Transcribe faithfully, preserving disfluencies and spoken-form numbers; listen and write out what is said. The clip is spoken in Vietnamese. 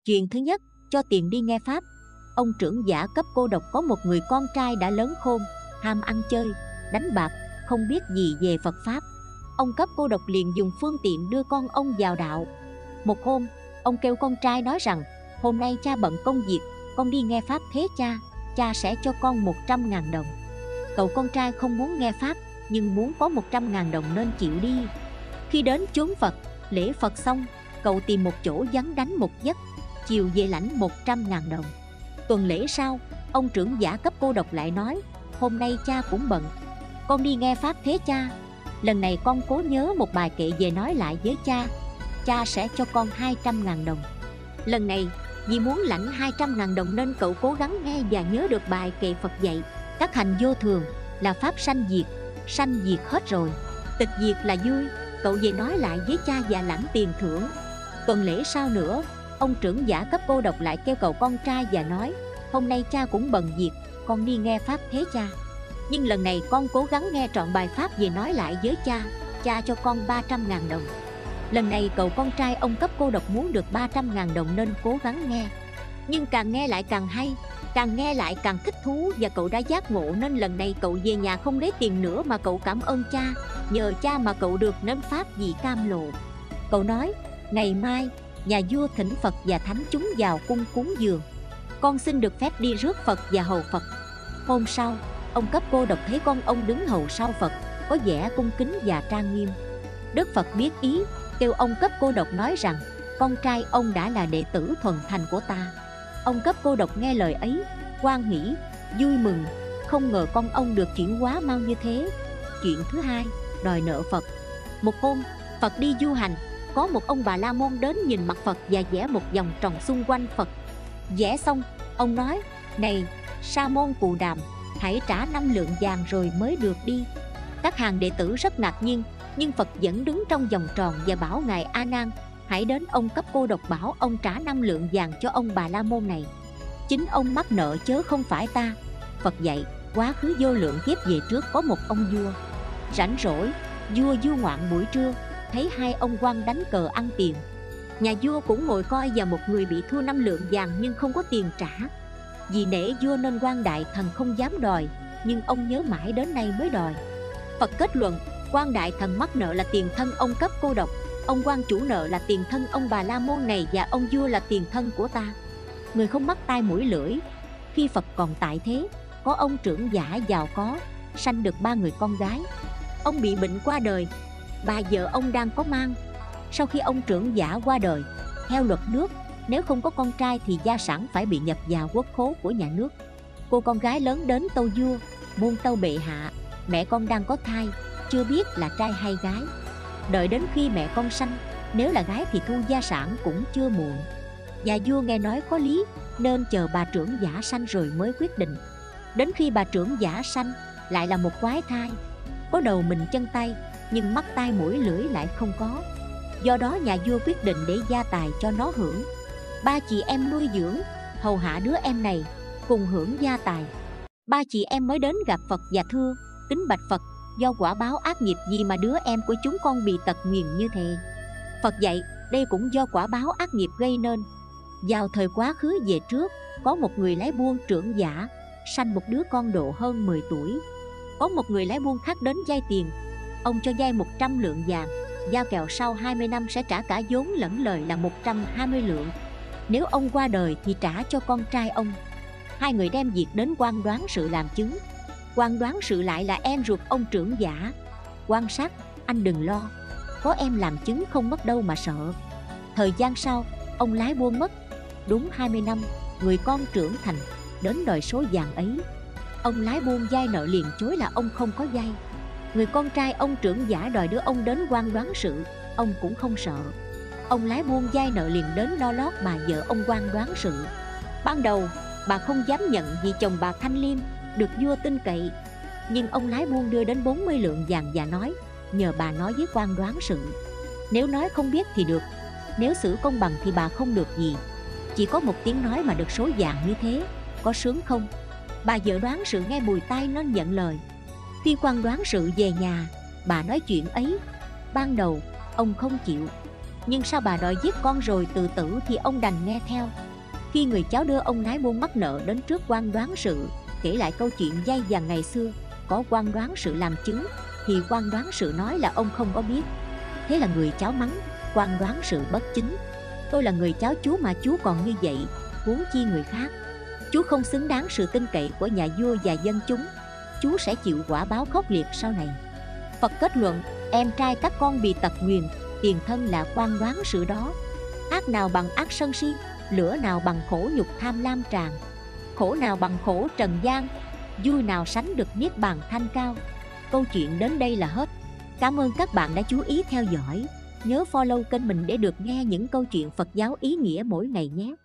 Chuyện thứ nhất, cho tiền đi nghe pháp. Ông trưởng giả cấp cô độc có một người con trai đã lớn khôn, ham ăn chơi, đánh bạc, không biết gì về Phật Pháp. Ông cấp cô độc liền dùng phương tiện đưa con ông vào đạo. Một hôm, ông kêu con trai nói rằng: hôm nay cha bận công việc, con đi nghe pháp thế cha, cha sẽ cho con một trăm ngàn đồng. Cậu con trai không muốn nghe pháp, nhưng muốn có một trăm ngàn đồng nên chịu đi. Khi đến chốn Phật, lễ Phật xong, cậu tìm một chỗ vắng đánh một giấc, chiều về lãnh một trăm ngàn đồng. Tuần lễ sau, ông trưởng giả cấp cô độc lại nói: hôm nay cha cũng bận, con đi nghe pháp thế cha. Lần này con cố nhớ một bài kệ về nói lại với cha, cha sẽ cho con hai trăm ngàn đồng. Lần này, vì muốn lãnh hai trăm ngàn đồng nên cậu cố gắng nghe và nhớ được bài kệ Phật dạy: các hành vô thường, là pháp sanh diệt, sanh diệt hết rồi, tịch diệt là vui. Cậu về nói lại với cha và lãnh tiền thưởng. Tuần lễ sau nữa, ông trưởng giả cấp cô độc lại kêu cậu con trai và nói: hôm nay cha cũng bận việc, con đi nghe pháp thế cha. Nhưng lần này con cố gắng nghe trọn bài pháp về nói lại với cha, cha cho con ba trăm ngàn đồng. Lần này cậu con trai ông cấp cô độc muốn được ba trăm ngàn đồng nên cố gắng nghe. Nhưng càng nghe lại càng hay, càng nghe lại càng thích thú, và cậu đã giác ngộ nên lần này cậu về nhà không lấy tiền nữa mà cậu cảm ơn cha. Nhờ cha mà cậu được nếm pháp vị cam lộ. Cậu nói: ngày mai nhà vua thỉnh Phật và thánh chúng vào cung cúng dường, con xin được phép đi rước Phật và hầu Phật. Hôm sau, ông cấp cô độc thấy con ông đứng hầu sau Phật, có vẻ cung kính và trang nghiêm. Đức Phật biết ý, kêu ông cấp cô độc nói rằng: con trai ông đã là đệ tử thuần thành của ta. Ông cấp cô độc nghe lời ấy, hoan hỉ, vui mừng, không ngờ con ông được chuyển hóa mau như thế. Chuyện thứ hai, đòi nợ Phật. Một hôm, Phật đi du hành, có một ông Bà La Môn đến nhìn mặt Phật và vẽ một vòng tròn xung quanh Phật. Vẽ xong, ông nói: này Sa môn Cù Đàm, hãy trả năm lượng vàng rồi mới được đi. Các hàng đệ tử rất ngạc nhiên, nhưng Phật vẫn đứng trong vòng tròn và bảo ngài: A Nan, hãy đến ông cấp cô độc bảo ông trả năm lượng vàng cho ông Bà La Môn này. Chính ông mắc nợ chớ không phải ta. Phật dạy: quá khứ vô lượng kiếp về trước có một ông vua rảnh rỗi, vua du ngoạn buổi trưa, thấy hai ông quan đánh cờ ăn tiền. Nhà vua cũng ngồi coi và một người bị thua năm lượng vàng nhưng không có tiền trả. Vì nể vua nên quan đại thần không dám đòi, nhưng ông nhớ mãi đến nay mới đòi. Phật kết luận: quan đại thần mắc nợ là tiền thân ông cấp cô độc, ông quan chủ nợ là tiền thân ông Bà La Môn này, và ông vua là tiền thân của ta. Người không mắc tai mũi lưỡi. Khi Phật còn tại thế, có ông trưởng giả giàu có, sanh được ba người con gái. Ông bị bệnh qua đời, bà vợ ông đang có mang. Sau khi ông trưởng giả qua đời, theo luật nước, nếu không có con trai thì gia sản phải bị nhập vào quốc khố của nhà nước. Cô con gái lớn đến tâu vua: muôn tâu bệ hạ, mẹ con đang có thai, chưa biết là trai hay gái. Đợi đến khi mẹ con sanh, nếu là gái thì thu gia sản cũng chưa muộn. Và vua nghe nói có lý, nên chờ bà trưởng giả sanh rồi mới quyết định. Đến khi bà trưởng giả sanh, lại là một quái thai, có đầu mình chân tay, nhưng mắt tai mũi lưỡi lại không có. Do đó nhà vua quyết định để gia tài cho nó hưởng. Ba chị em nuôi dưỡng, hầu hạ đứa em này, cùng hưởng gia tài. Ba chị em mới đến gặp Phật và thưa: kính bạch Phật, do quả báo ác nghiệp gì mà đứa em của chúng con bị tật nguyền như thế? Phật dạy: đây cũng do quả báo ác nghiệp gây nên. Vào thời quá khứ về trước, có một người lái buôn trưởng giả, sanh một đứa con độ hơn mười tuổi. Có một người lái buôn khác đến vay tiền. Ông cho vay một trăm lượng vàng, giao kèo sau hai mươi năm sẽ trả cả vốn lẫn lời là một trăm hai mươi lượng. Nếu ông qua đời thì trả cho con trai ông. Hai người đem việc đến quan đoán sự làm chứng. Quan đoán sự lại là em ruột ông trưởng giả. Quan sát: anh đừng lo, có em làm chứng không mất đâu mà sợ. Thời gian sau, ông lái buôn mất. Đúng hai mươi năm, người con trưởng thành đến đòi số vàng ấy. Ông lái buôn vay nợ liền chối là ông không có vay. Người con trai ông trưởng giả đòi đưa ông đến quan đoán sự, ông cũng không sợ. Ông lái buôn vay nợ liền đến lo lót bà vợ ông quan đoán sự. Ban đầu bà không dám nhận vì chồng bà thanh liêm, được vua tin cậy. Nhưng ông lái buôn đưa đến bốn mươi lượng vàng và nói: nhờ bà nói với quan đoán sự. Nếu nói không biết thì được, nếu xử công bằng thì bà không được gì. Chỉ có một tiếng nói mà được số vàng như thế, có sướng không? Bà vợ đoán sự nghe bùi tai nên nhận lời. Khi quan đoán sự về nhà, bà nói chuyện ấy. Ban đầu ông không chịu, Nhưng sao bà đòi giết con rồi tự tử thì ông đành nghe theo. Khi người cháu đưa ông nái buôn mắc nợ đến trước quan đoán sự, kể lại câu chuyện dai dẳng ngày xưa, có quan đoán sự làm chứng, thì quan đoán sự nói là ông không có biết. Thế là người cháu mắng quan đoán sự bất chính: tôi là người cháu chú mà chú còn như vậy, huống chi người khác. Chú không xứng đáng sự tin cậy của nhà vua và dân chúng, chú sẽ chịu quả báo khốc liệt sau này. Phật kết luận: em trai các con bị tật nguyền, tiền thân là quan đoán sự đó. Ác nào bằng ác sân si, lửa nào bằng khổ nhục tham lam tràn, khổ nào bằng khổ trần gian, vui nào sánh được niết bàn thanh cao. Câu chuyện đến đây là hết. Cảm ơn các bạn đã chú ý theo dõi. Nhớ follow kênh mình để được nghe những câu chuyện Phật giáo ý nghĩa mỗi ngày nhé.